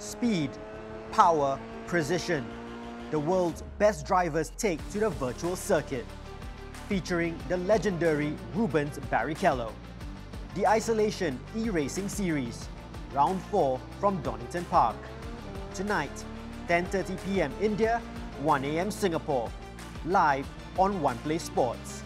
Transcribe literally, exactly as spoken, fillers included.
Speed, power, precision. The world's best drivers take to the virtual circuit. Featuring the legendary Rubens Barrichello. The Isolation ERacing Series, Round four from Donington Park. Tonight, ten thirty p m India, one a m Singapore. Live on One Play Sports.